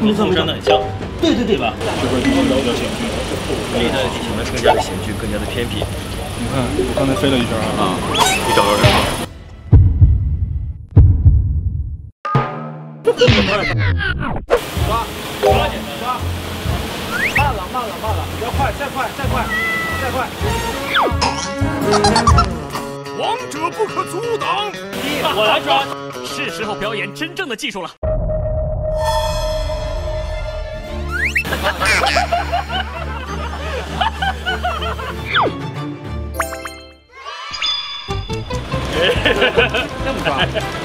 没错没错，很像。对对对吧？ 这块地形比较险峻， 这里的地形呢更加的险峻，更加的偏僻。 你看，我刚才飞了一下啊， 没找到人啊。 抓！慢了，不要快，再快！ 王者不可阻挡！ 我来抓。 是时候表演真正的技术了。 这么抓？